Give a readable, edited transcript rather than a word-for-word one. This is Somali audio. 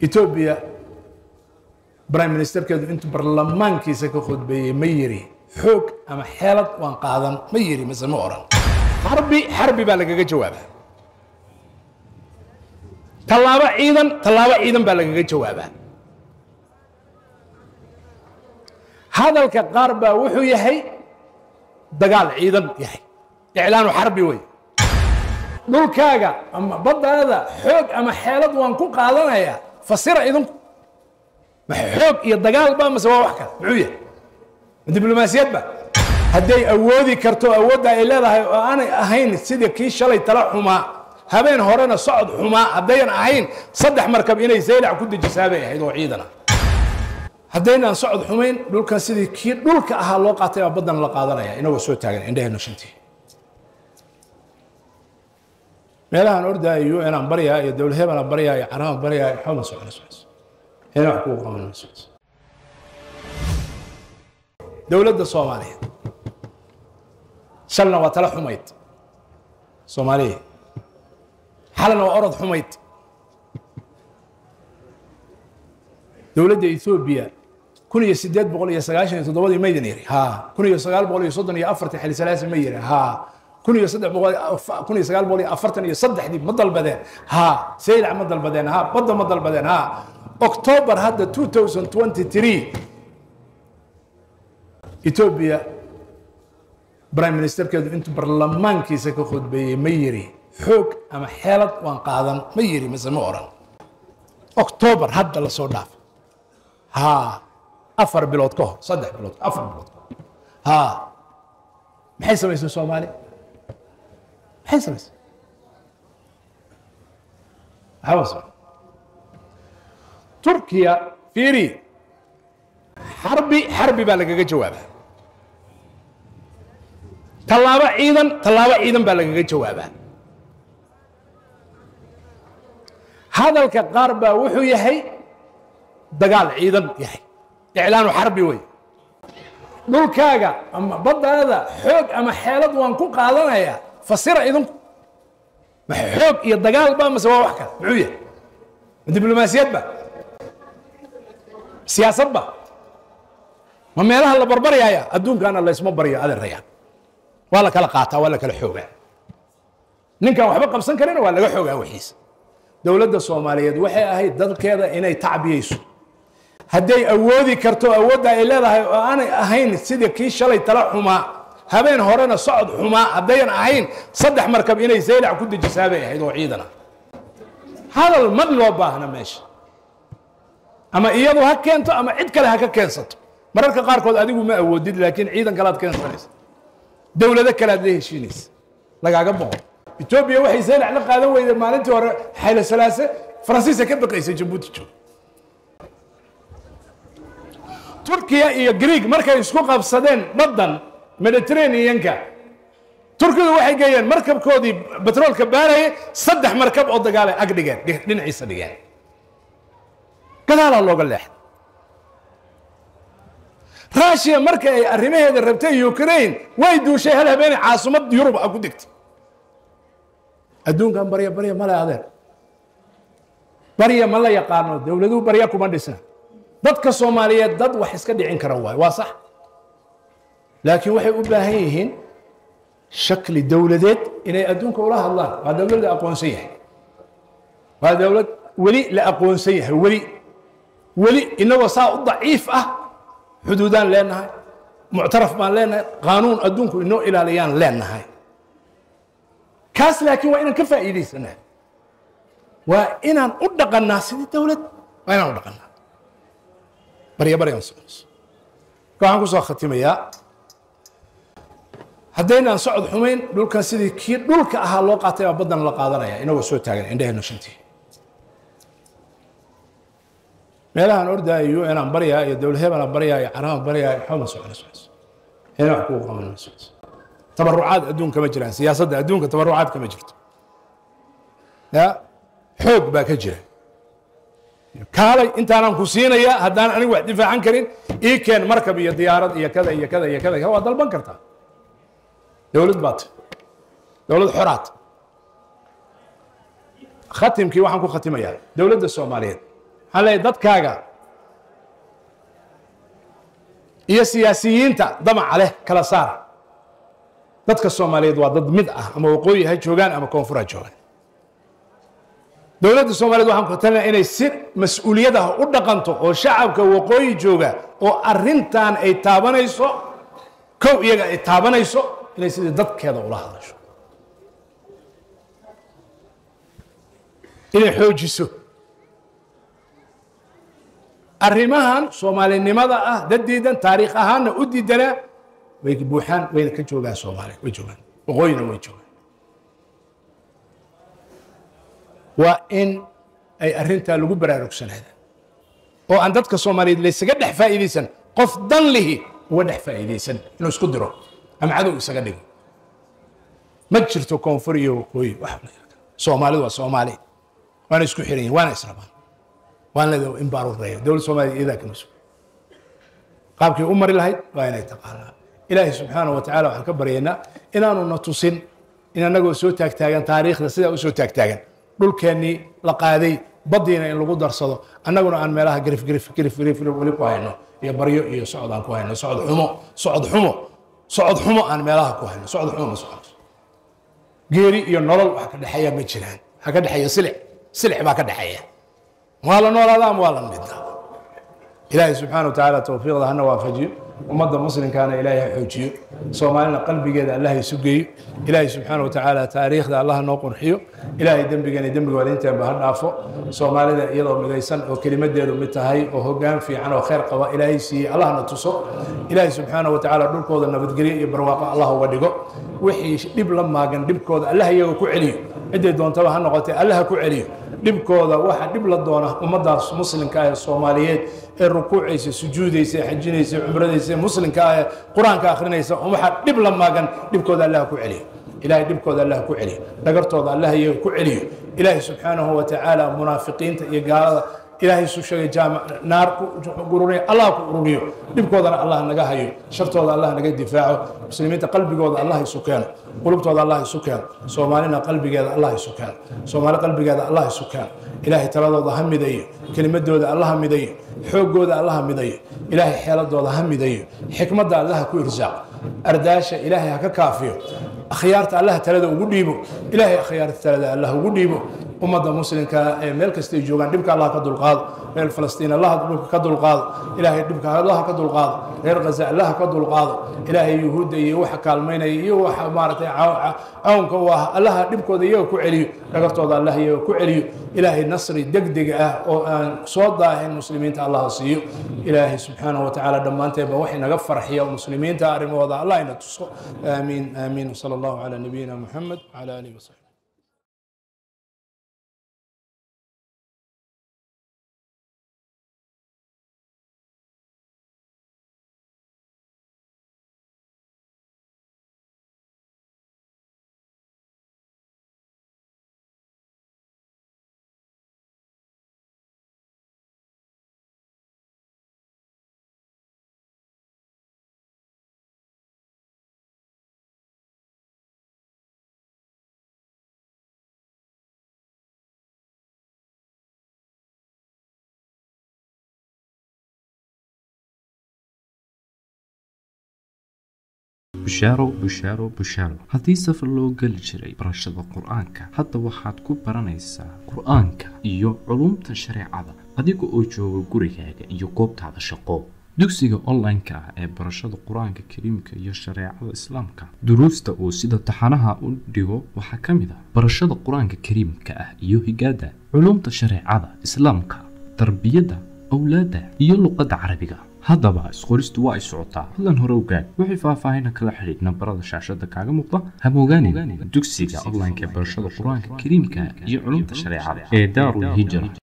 إثيوبيا برايم مينستر كده أنتم برلمان كيسة كخد بميري حوك أما حالة وانقاذن ميري مثل ما أوران حربي بالك جوابها طلابة عيدا بالك جوابها هذا الكقاربة وحو يحي دقال عيدا يحي إعلان حربي وي دول كاغا أما بدا هذا حوك أما حالة وانكو قادنا يا فصير إذن حوك يدقال با مسوا وحكا معوية دبلوماسيات با هدي أودي كرتو أودها إلا هذا أنا أهين سيدي كي شلي طلع حما هبين هورنا صعد حما هدينا أهين صدح مركب إني زيلع كود جسابه يحيدو عيدنا هدينا صعد حمين دول كان سيدي كي دول كأها لوقاتي بدنا لقادنا يا إنه وسوي تاجر عنده نشنتي meelahan ordaayo inaan baryaa iyo dawlad hebel aan baryaa iyo caraan baryaa iyo xawma socon هنا حقوق من المسؤول دولة الصومالية شلنا وطلع حميد صومالية حلنا وأرض حميد دولة إثيوبيا كل يسدد بقول يسقاشن تضوي ميدنيري ها كل يسقال بقول يصدني أفرت حل سلاسل ميري ها كل يصدق بقول كل يسقال بقول أفرتني يصدق دي مضل بدن ها سيل عم مضل بدن ها بدل مضل بدن ها أكتوبر هذا 2023 إثيوبيا برايم مينستر كده أنتم برلمان كيسة كخد بميري حوك أما حالة وانقاذن ميري مثل ما أوران أكتوبر هذا الصدف ها أفر بلاد كه صدق بلاد أفر بلاد كه ها بحيث ما يسمى الصومالي بحيث ما يسمى حوصل تركيا فيري حربي بالك جوابها طلابة عيدا بالك جوابها هذا الكقاربة وحو يحي دقال عيدا يحي إعلان حربي وي دول كاغا أما بدا هذا حوك أما حالة وانكو قادنا يا فصير إذن حوك يدقال با مسوا وحكا معوية دبلوماسيات با سياسة با ما ميلها اللي بربريا يا أدون كان الله اسمه بريا هذا الريان ولا كلا قاطع ولا كلا حوكا نينكا وحبا قبسن كرينا ولا حوكا وحيس دولة الصومالية وحي أهي دل كذا إني تعب يسو هدي أودي كرتو أودها إلا هذا أنا أهين سيدي كي شلي طلع حما هبين هورنا صعد حما هدينا أهين صدح مركب إني زيلع كود جسابه يحيدو عيدنا هذا المطلوب هنا ماشي أما إيادو هكينتو أما عيد كلا هكينستو مرارك قاركود أديقو ما أوديد لكن عيدا كلاد كينستانيس دولة ذا كلاد ليه شينيس لقا قبضو إثيوبيا وحي زيلع لقا ذو إذا ما ننتي ورا حيل سلاسة فرنسيسة كيف بقيسة جيبوتي تشو تركيا iyo Greek markay isku qabsadeen badan Mediterranean-ka Turkiga waxay geeyeen markabkoodii petroolka baaray saddex markab oo dagaal ay agdhigeen dhinaciisa dhigeen kadaala looga leexday Russia markay ay arrimaheeda rabtay Ukraine way duushay hal habeen caasimad Yurub ku degtay adduunkan bariya ma lahaadeen bariya ma la yaqaano dawladuhu bariya kuma dhisna dadka Soomaaliyeed dad wax iska dhicin kara waa sax laakiin waxay u baahan yihiin shakli dawladeed inay adduunka ula hadlaan waa dawlad aqoonsan yahay waa dawlad wali la aqoonsan yahay wali inagoo saa u daciif ah xuduudaan leenahay muctaraf baan leenahay qaanuun adduunku inoo ilaaliyaan leenahay kaas laakiin waa inaan ka faa'iidaysanaa waa inaan u dhaqannaa sidii dawlad waa inaan u dhaqannaa بريا نصوص كان كوسا ختميا هدينا صعد حمين دول كان سيدي كي دول كأها لوقاتي بدنا لقادنا إنه وسوي تاجر عنده نشنتي ميلها نوردايو أنا بريا يا دول هبل بريا يا عرام بريا يا حوم سوي هنا حقوق من المسؤول تبرعات أدون كما جرى سياسة أدون كتبرعات كما جرت لا حوق باكجره كالي انت انا كوسينا يا هدان انا واحد دفاع عن كريم اي كان مركب يا ديارات يا كذا يا كذا يا كذا هو ضل بنكرتها دولة بات دولة حرات ختم كي واحد كو ختميا دولة الصومالية هلا دتكاغا iyo siyaasiyiinta damac leh kala saar dadka Soomaaliyeed waa dad mid ah ama waqooyi ha joogan ama koonfur ha joogan dawladda Soomaaliyeed waxaan ku talinayaa inay si mas'uuliyad ah u dhaqanto oo shacabka waqooyi jooga oo arrintan ay taabanayso kow iyaga ay taabanayso inay sidii dadkeeda ula hadasho inay xoojiso arrimahan Soomaalinimada ah dadiidan taariikh ahaan u diidana way buuxaan way ka joogaan Soomaaliya way joogaan waqooyina way joogaan waa in ay arrinta lagu baraarugsanaado oo aan dadka Soomaaliyeed la isaga dhex faa'iideysan qof dan lihi uga dhex faa'iideysan inuu isku diro ama cadow isaga dhigo ma jirto koonfur iyo waqooyi wax la yiraahdo Soomaalidu waa Soomaali waana isku xiran yihiin waana israbaan وانا ذو إمبارو الرئيس دولة الصومالية إذا كنسوا قابك أمر الله وأنا يتقالها إلهي سبحانه وتعالى وحن كبرينا إن أنا نتصن إن أنا نقول سو تاك تاجن تاريخ لسيدا وسو تاك تاجن دول كاني لقاذي بدينا إن القدر صدق أنا نقول عن ملاها قرف ولي كوهنا يا بريو يا صعد عن كوهنا صعد حمو عن ملاها كوهنا صعد حمو جيري يا نرل وحكد حياة متشلان حكد حياة سلع ما كد حياة ولا نور هذا ولا نبدا إلهي سبحانه وتعالى توفيق له وافجي ومضى مسلم كان إلهي حوجي صومالنا قلبي قد الله يسقي إلهي سبحانه وتعالى تاريخ ذا الله نوقر حيو إلهي دنبي ولينت بهالنافو صومالنا يضرب مديسن وكلمة ديرو متهاي وهو قام في عنه خير قوا إلهي سي الله نتصو إلهي سبحانه وتعالى دول كود النبتقري برواقع الله ودقو وحي دب لما كان دب كود الله يوكو عليه عدي دون تبع النقطة الله كو عليه dhibkooda waxa dhib la doona ummadaas muslimka ah Soomaaliyeed ee rukuucaysa sujuudaysa xajinaysa umradaysa muslimka ah quraanka akhrinaysa waxa dhib la maagan dhibkooda Allah ku celiyo ilaahay dhibkooda Allah ku celiyo dhagartooda Allah iyaga ku celiyo ilaahay subhanahu wa ta'ala munaafiqiinta iyo gaalada ilaahay soo sheegay jaamac naar ku gurunay Allah ku ururiyo dhibkoodana Allah naga hayo shartooda Allah naga difaaco muslimiinta qalbigooda Allah isu keeno qulubtooda Allah isu keeno Soomaalina qalbigeeda Allah isu keeno Soomaali qalbigeeda Allah isu keeno ilaahay taladooda hamidayo kelimadooda Allah hamidayo xoogooda Allah hamidayo ilaahay xeeladooda hamidayo xikmadda Allah ku irsaaq ardaasha ilaahay ha ka kaafiyo akhyaarta Allah talada ugu dhiibo ilaahay akhyaarta talada Allah ugu dhiibo ummada muslimka ee meel kasta ay joogan dhibka Allah ka dulqaado reer Falastiin Allah ka dulqaado ilaahay dhibka Allah ka dulqaado reer Gaza Allah ka dulqaado ilaahay yahuuda iyo waxa kaalmeynay iyo waxa maartay cawnka waa Allah dhibkooda iyaga ku celiyo dhagartooda Allah iyaga ku celiyo ilaahay nasri degdeg ah oo aan soo daahin muslimiinta Allah siiyo ilaahay subhanahu wa ta'ala dhamaanteeba waxay naga farxiyo muslimiinta arimooda Allah ina tuso amiin sallallahu ala nabiyina Muhammad wa ala alihi wa sahbihi bushaaro haddii safar loo geli jiray barashada qur-aanka hadda waxaad ku baranaysaa qur-aanka iyo culumta shareecada adiga oo jooga gurigaaga iyo goobtaada shaqo dugsiga online-ka ah ee barashada qur-aanka kariimka iyo shareecada islaamka duruusta uu sida taxanaha u dhigo waxaa ka mid ah barashada qur-aanka kariimka ah iyo higaada culumta shareecada islaamka tarbiyada awlaada iyo luqadda carabiga haddaba isqoristu waa ay socotaa fadlan hore ogaad wixii faahfaahin kala xiriir nambarada shaashada kaaga muuqda hamogaanin dugsiga online-ka ee barashada qur-aanka kariimka iyo culumta shareecada ee Daarul Hijra